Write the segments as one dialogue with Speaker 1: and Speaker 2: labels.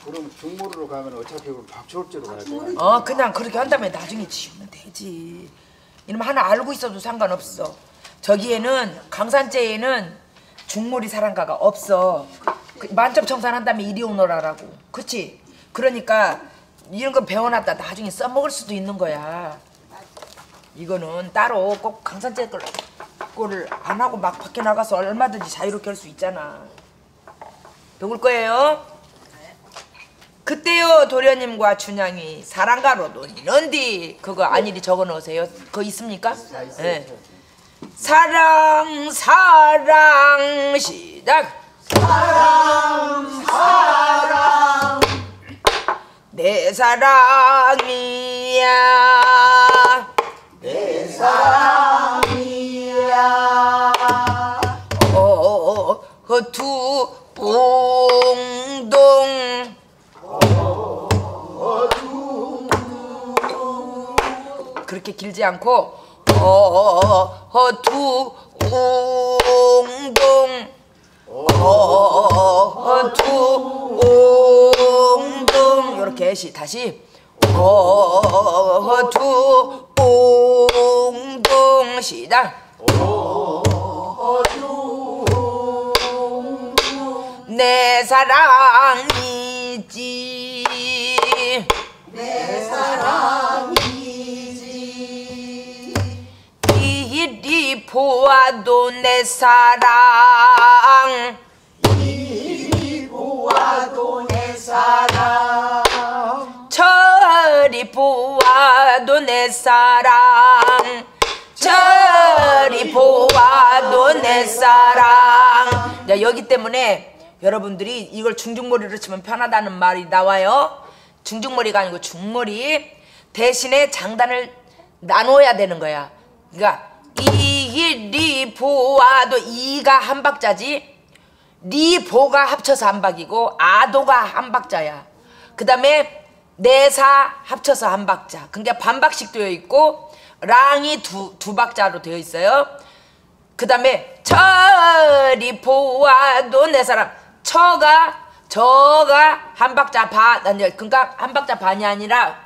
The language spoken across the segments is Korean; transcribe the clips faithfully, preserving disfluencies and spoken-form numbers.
Speaker 1: 그럼 중모리로 가면 어차피 그럼 박초월제로 가야 돼.
Speaker 2: 어 그냥 그렇게 한다면 나중에 지우면 되지. 이놈 하나 알고 있어도 상관없어. 저기에는 강산제에는 중모리 사랑가가 없어. 그 만점 청산한 다음에 이리 오너라라고. 그치? 그러니까 이런 거 배워놨다 나중에 써먹을 수도 있는 거야. 이거는 따로 꼭 강산제 걸 거를 안 하고 막 밖에 나가서 얼마든지 자유롭게 할 수 있잖아. 누굴 거예요? 그때요 도련님과 춘향이 사랑가로도 이런디 그거 아니리 적어 놓으세요. 그거 있습니까? 네. 사랑 사랑 시작.
Speaker 3: 사랑 사랑
Speaker 2: 내 사랑이야
Speaker 3: 내 사랑이야
Speaker 2: 어, 두 봉동 그렇게 길지 않고 어, 두 봉동 어, 두 봉동 이렇게 다시 어, 두 봉동 시작. 내 사랑이지
Speaker 3: 내 사랑이지
Speaker 2: 이리 보아도 내 사랑
Speaker 3: 이리 보아도 내 사랑
Speaker 2: 저리 보아도 내 사랑 저리 보아도 내 사랑. 자, 여기 때문에 여러분들이 이걸 중중머리로 치면 편하다는 말이 나와요. 중중머리가 아니고 중머리 대신에 장단을 나눠야 되는 거야. 그러니까 이리 보아도 이가 한 박자지 리 보가 합쳐서 한 박이고 아도가 한 박자야. 그 다음에 내사 합쳐서 한 박자. 그러니까 반박씩 되어 있고 랑이 두, 두 박자로 되어 있어요. 그 다음에 저리 보아도 내 사랑 처가 저가 한 박자 반 그러니까 한 박자 반이 아니라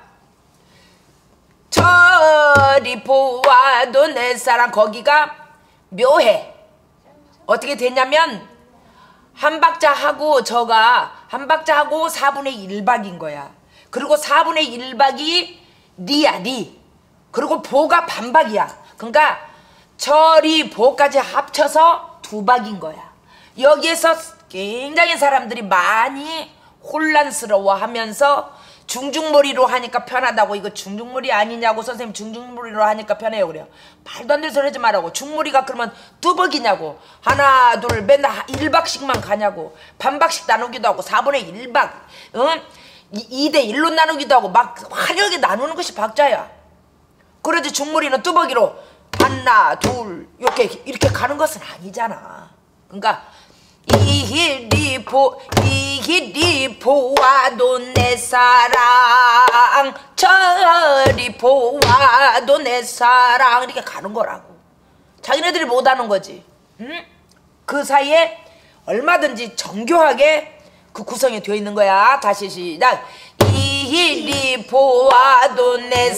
Speaker 2: 저리 보아도 내 사랑 거기가 묘해. 어떻게 됐냐면 한 박자 하고 저가 한 박자 하고 사분의 일 박인 거야. 그리고 사분의 일 박이 리야 리. 그리고 보가 반박이야. 그러니까 저리 보까지 합쳐서 두 박인 거야. 여기에서 굉장히 사람들이 많이 혼란스러워하면서 중중머리로 하니까 편하다고 이거 중중머리 아니냐고 선생님 중중머리로 하니까 편해요 그래요. 말도 안 되는 소리 하지 말라고. 중머리가 그러면 뚜벅이냐고. 하나 둘 맨날 일 박씩만 가냐고. 반박씩 나누기도 하고 사분의 일 박 응? 이 대 일로 나누기도 하고 막 화려하게 나누는 것이 박자야. 그러지 중머리는 뚜벅이로 하나 둘 이렇게 이렇게 가는 것은 아니잖아. 그러니까 이리 보 이리 보아도 내 사랑 저리 보아도 내 사랑 이렇게 가는 거라고. 자기네들이 못하는 거지. 응? 그 사이에 얼마든지 정교하게 그 구성이 되어 있는 거야. 다시 시작. 이리 보아도 내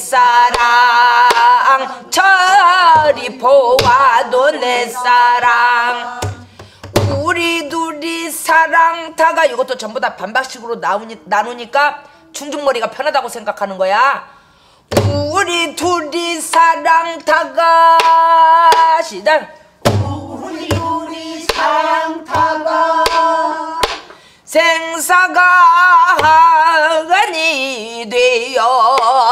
Speaker 2: 사랑 저리 보아도 내 사랑 우리 둘이 사랑 타가 이것도 전부 다 반박식으로 나누니, 나누니까 중중머리가 편하다고 생각하는 거야. 우리 둘이 사랑 타가 시작.
Speaker 3: 우리 둘이 사랑 타가
Speaker 2: 생사가 하니 되어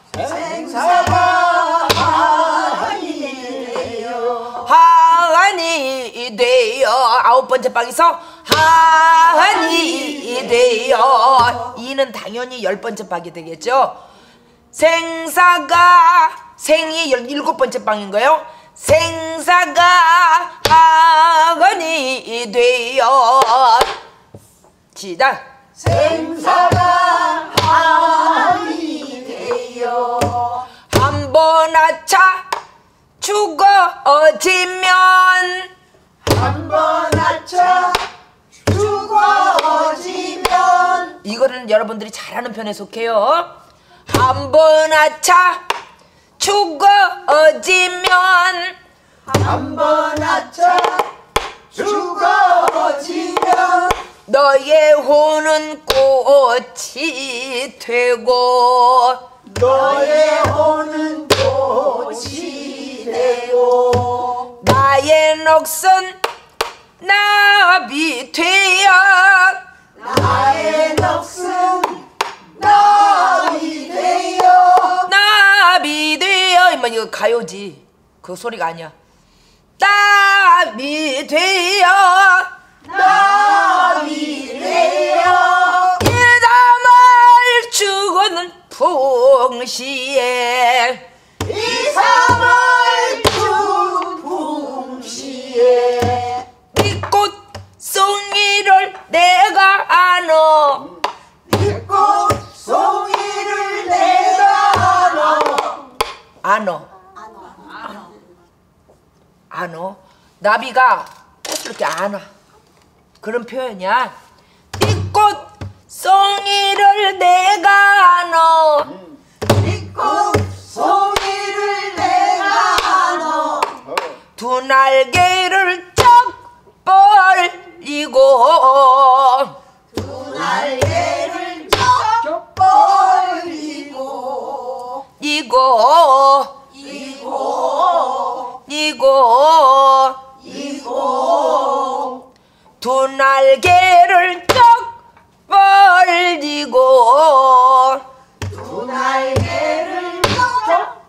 Speaker 3: 생사가 하니 되어
Speaker 2: 하니 되어 아홉 번째 박에서 하니 되어 이는 당연히 열 번째 박이 되겠죠. 생사가 생이 일곱 번째 박인 거예요. 생사가 하니 되어 시작.
Speaker 3: 생사가 하니 되어
Speaker 2: 한 번 아차 죽어지면
Speaker 3: 한 번 아차 죽어지면
Speaker 2: 이거는 여러분들이 잘하는 편에 속해요. 한 번 아차 죽어지면
Speaker 3: 한 번 아차 죽어지면
Speaker 2: 너의 혼은 꽃이 되고
Speaker 3: 너의 혼은 꽃이 되고
Speaker 2: 나의 넋은 나비 되어
Speaker 3: 나의 넋은 나비 되어
Speaker 2: 나비 되어 이만 이거 가요지. 그 소리가 아니야. 나비 되어
Speaker 3: 나비 되어
Speaker 2: 이삼월 죽어는 풍시에
Speaker 3: 이삼월 중풍시에
Speaker 2: 이 꽃송이를 내가 안어
Speaker 3: 이꽃 송이를 내가 안어
Speaker 2: 안어 안어 나비가 꽃을 이렇게 안아 그런 표현이야. 이 꽃송이를 내가 안어
Speaker 3: 이꽃 송이를 내가 안어
Speaker 2: 두 날개를 쩍 벌리고
Speaker 3: 두 날개를 쩍 벌리고
Speaker 2: 이고
Speaker 3: 이고
Speaker 2: 이고
Speaker 3: 이고
Speaker 2: 두 날개를 쩍 벌리고
Speaker 3: 두 날개를 쩍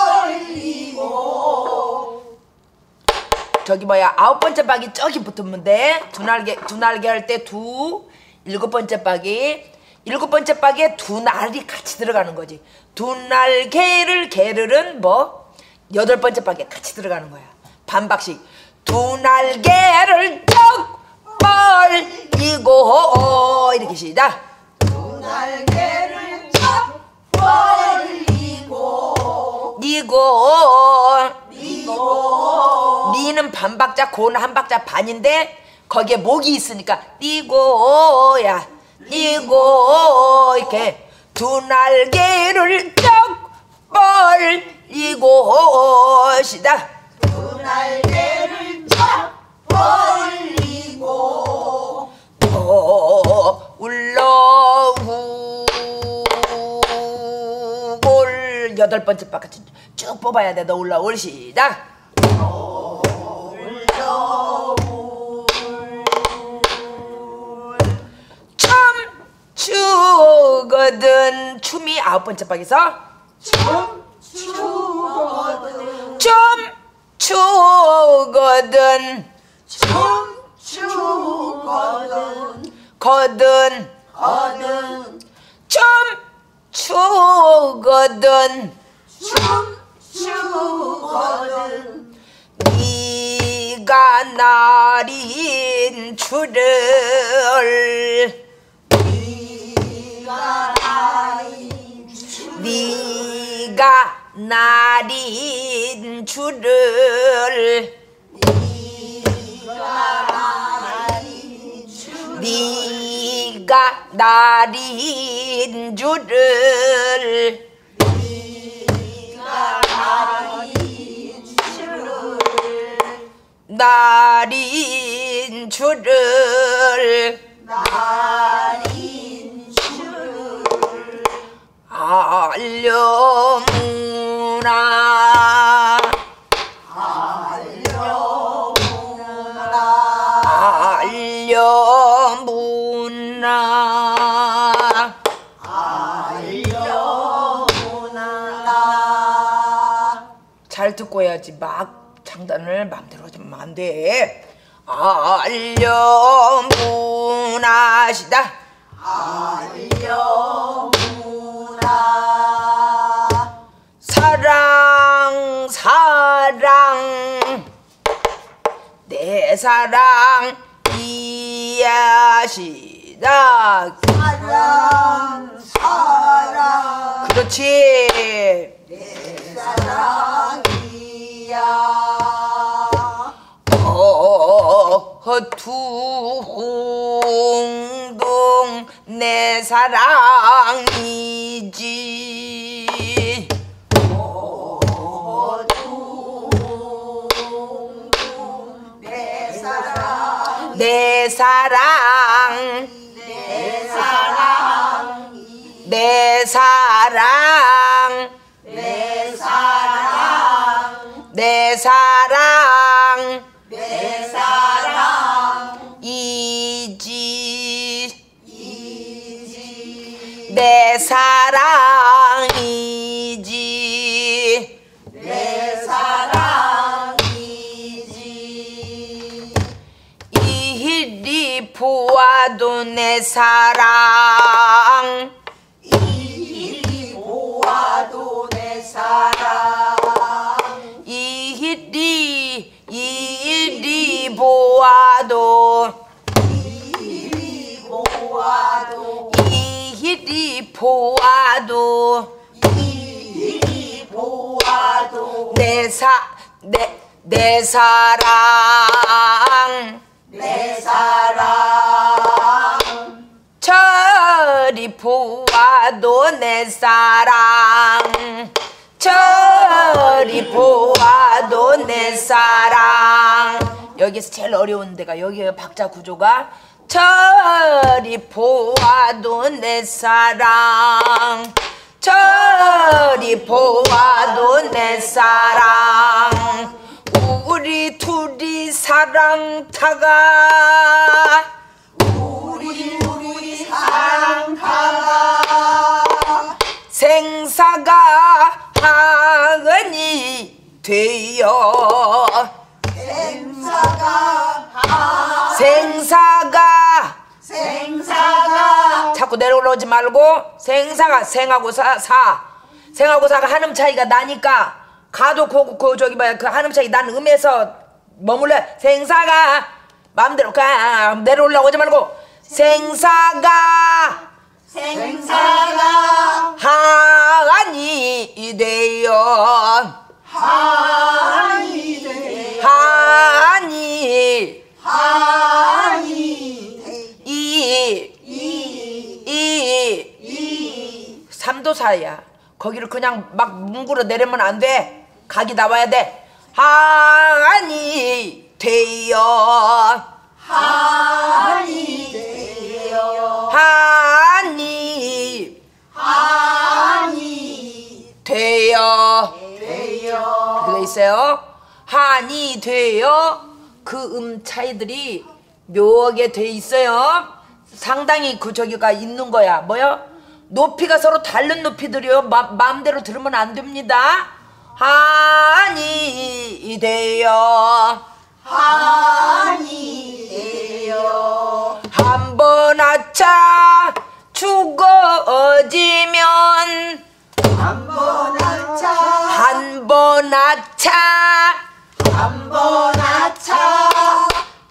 Speaker 3: 벌리고
Speaker 2: 저기 뭐야 아홉 번째 박이 저기 붙으면 돼. 두 날개 두 날개 할 때 두 일곱 번째 박이 일곱 번째 박에 두 날이 같이 들어가는 거지. 두 날개를 개를은 뭐 여덟 번째 박에 같이 들어가는 거야. 반박식 두 날개를 쩍 벌리고 이렇게 시작.
Speaker 3: 두 날개를 쩍 벌리고
Speaker 2: 니고
Speaker 3: 이고
Speaker 2: 니는 반박자 고는 한 박자 반인데 거기에 목이 있으니까 니고야 니고 이렇게 두 날개를 쩍 벌리고 시작.
Speaker 3: 두 날개를 쩍 벌리고
Speaker 2: 어, 울러울골 여덟 번째 박같이 쭉 뽑아야 돼. 너 울러울 시작. 춤 추거든 춤이 아홉 번째 박에서
Speaker 3: 춤 추거든
Speaker 2: 춤 추거든
Speaker 3: 춤 추거든
Speaker 2: 거든
Speaker 3: 거든
Speaker 2: 춤 추거든
Speaker 3: 춤 추거든
Speaker 2: 네가 나린 줄을
Speaker 3: 네가 나린
Speaker 2: 네가 나린 줄을 네가 나린 줄을 나린 줄을
Speaker 3: 나린 줄을
Speaker 2: 알려무나 알려무나
Speaker 3: 알려무나
Speaker 2: 잘 듣고 해야지. 막 장단을 마음대로 하면 안 돼. 알려무나 시다.
Speaker 3: 알려무나
Speaker 2: 사랑 사랑 내 사랑 이야 시작.
Speaker 3: 사랑 사랑
Speaker 2: 그렇지.
Speaker 3: 사랑이야
Speaker 2: 어, 두홍동 내 내 사랑이지.
Speaker 3: 내 사랑
Speaker 2: 내 사랑
Speaker 3: 내 사랑
Speaker 2: 내 사랑
Speaker 3: 내 사랑
Speaker 2: 내 사랑
Speaker 3: 내 사랑
Speaker 2: 이지
Speaker 3: 이지
Speaker 2: 내 사랑이지.
Speaker 3: 내 사랑이지.
Speaker 2: 이리 보아도 내 사랑
Speaker 3: 이리 보아도 내 사랑
Speaker 2: 이리 이리 보아도
Speaker 3: 이리 보아도
Speaker 2: 이리 보아도
Speaker 3: 이리 보아도
Speaker 2: 내 사 내 내 사랑
Speaker 3: 내 사랑
Speaker 2: 저리 보아도 내 사랑 저리 보아도 내 사랑. 여기서 제일 어려운 데가 여기에요. 박자 구조가 저리 보아도 내 사랑 저리 보아도 내 사랑. 우리 둘이 사랑 타가
Speaker 3: 우리 우리 사랑 타가
Speaker 2: 생사가 하은이 되어
Speaker 3: 생사가 하
Speaker 2: 생사가
Speaker 3: 생사가
Speaker 2: 자꾸 내려오지 말고 생사가 생하고 사, 사 생하고 사가 한음 차이가 나니까 가도 그, 그 저기 뭐야 그 한음 차이 난 음에서 머물래. 생사가 마음대로 가 내려올라고 오지 말고 생사가
Speaker 3: 생사가
Speaker 2: 하니 되어
Speaker 3: 하니 되
Speaker 2: 하니
Speaker 3: 하니
Speaker 2: 이
Speaker 3: 이
Speaker 2: 이
Speaker 3: 이
Speaker 2: 삼도사야. 거기를 그냥 막 뭉그러 내리면 안 돼. 각이 나와야 돼. 하니 되어
Speaker 3: 하니 되어
Speaker 2: 하니
Speaker 3: 하니
Speaker 2: 되어
Speaker 3: 되어
Speaker 2: 그게 있어요. 하니 되어 그 음 차이들이 묘하게 돼 있어요. 상당히 그 저기가 있는 거야. 뭐요? 높이가 서로 다른 높이들이요. 마, 마음대로 들으면 안 됩니다. 하니 되어
Speaker 3: 하니 되어
Speaker 2: 한 번 아차 죽어지면
Speaker 3: 한번 아차
Speaker 2: 한 번 아차
Speaker 3: 한번 아차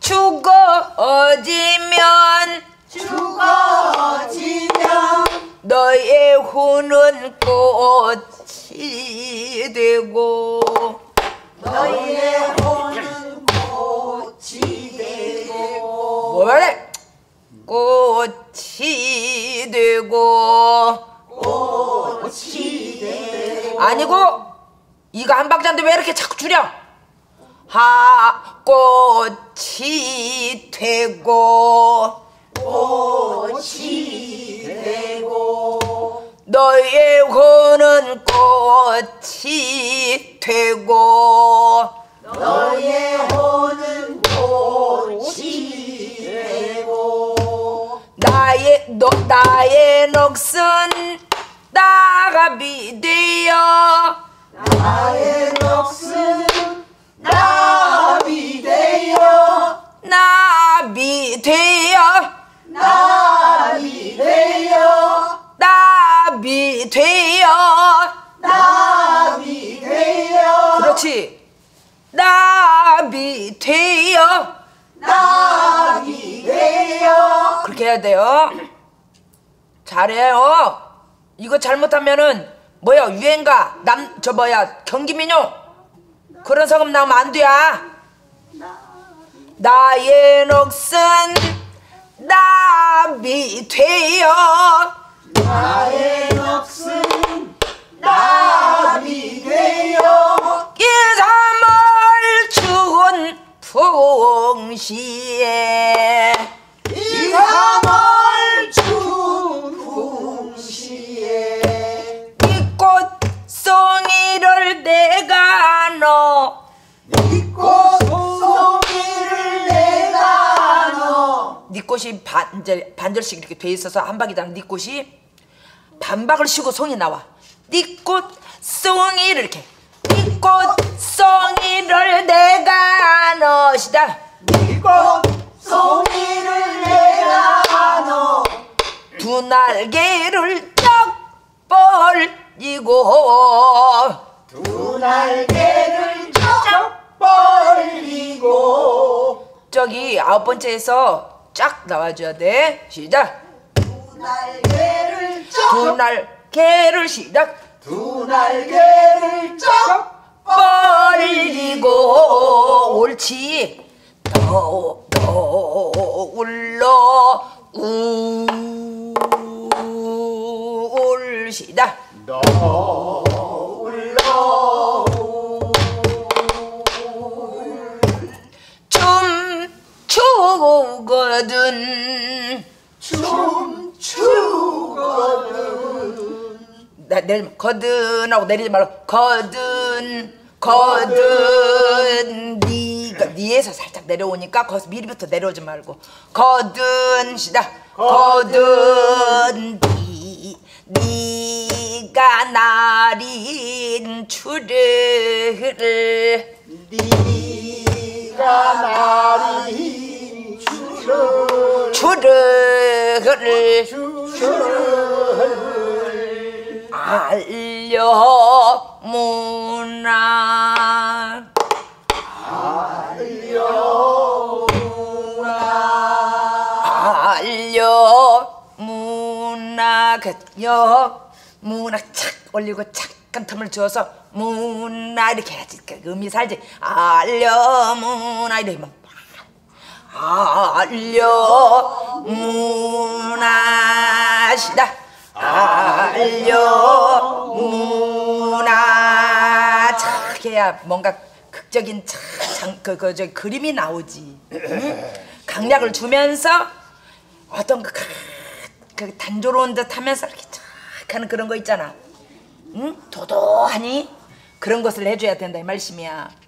Speaker 2: 죽어지면
Speaker 3: 죽어지면
Speaker 2: 너의 후는 꽃이 되고
Speaker 3: 너의 혼은 꽃이 되고
Speaker 2: 뭐래? 꽃이 되고
Speaker 3: 꽃이 되고
Speaker 2: 아니고 이거 한 박자인데 왜 이렇게 자꾸 줄여? 하 꽃이 되고
Speaker 3: 꽃이 되고
Speaker 2: 너의 호는 꽃이 되고
Speaker 3: 너의 혼은 꽃이 되고
Speaker 2: 나의 너, 나의 넋은 나갑이 되어
Speaker 3: 나의 넋은 나비 되어
Speaker 2: 나비 되어
Speaker 3: 나비 되어
Speaker 2: 나비 되어
Speaker 3: 나비 되어
Speaker 2: 그렇지 나비 되어
Speaker 3: 나비 되어
Speaker 2: 그렇게 해야 돼요. 잘해요. 이거 잘못하면은 뭐야 유행가 남 저 뭐야 경기민요 그런 성음 나오면 안 돼야. 나의 넋은 남이 되어
Speaker 3: 나의 넋은 남이 되어
Speaker 2: 이삼월 추운 풍시에
Speaker 3: 이삼월 추운 풍시에
Speaker 2: 이 꽃송이를 내가 넣어
Speaker 3: 네 꽃송이를 내가 넣어
Speaker 2: 네 꽃이 반절, 반절씩 이렇게 돼 있어서 한 박이당 네 꽃이 반박을 쉬고 송이 나와. 네 꽃송이를 이렇게 네 꽃송이를 내가 넣으시다.
Speaker 3: 네 꽃송이를 내가 넣어
Speaker 2: 두 날개를 쫙 벌리고
Speaker 3: 두 날개를 쫙 벌리고
Speaker 2: 저기 아홉 번째에서 쫙 나와줘야 돼. 시작.
Speaker 3: 두 날개를
Speaker 2: 두
Speaker 3: 쫙
Speaker 2: 날개를 시작.
Speaker 3: 두 날개를 쫙
Speaker 2: 벌리고 옳지. 더, 더 울러 울 시작.
Speaker 3: 울러
Speaker 2: 춤 추거든
Speaker 3: 춤추거든
Speaker 2: 나 내리 거든 하고 내리지 말고 거든 거든 니가 니에서 살짝 내려오니까 거기서 미리부터 내려오지 말고 거든 시다 거든 니 니가 나린 추르를
Speaker 3: 네가 나린 추를
Speaker 2: 추르를
Speaker 3: 추를
Speaker 2: 알려무나 알려무나 그여 무나 착 올리고 착한 틈을 주어서 무나 이렇게 해야지 음이 살지. 알려무나 이러면 알려무나 시다 알려무나 착 해야 뭔가 극적인 착그 그 저 그림이 나오지. 응? 강약을 주면서 어떤 그, 그 단조로운 듯 하면서 이렇게 착 하는 그런 거 있잖아. 응? 도도하니 그런 것을 해줘야 된다 이 말씀이야.